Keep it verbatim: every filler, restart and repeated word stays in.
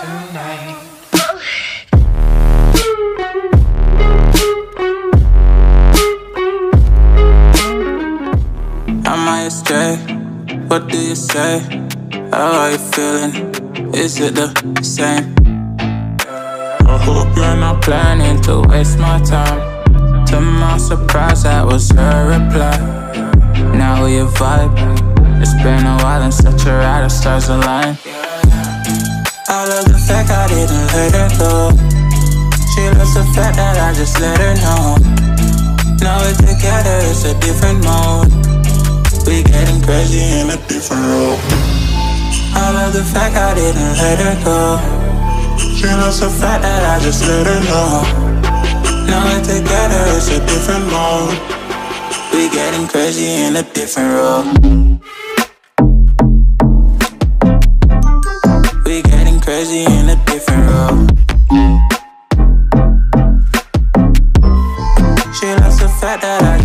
tonight. Am I astray? What do you say? How are you feeling? Is it the same? I hope you're not planning to waste my time. To my surprise, that was her reply. Now we vibe. It's been a while and such a ride, the stars align. I love the fact I didn't let her go. She loves the fact that I just let her know. Now we're together, it's a different mode. We getting crazy in a different role. I love the fact I didn't let her go. She loves the fact that I just let her know. Now we're together, it's a different mode. We getting crazy in a different role. We getting crazy in a different role. She loves the fact that I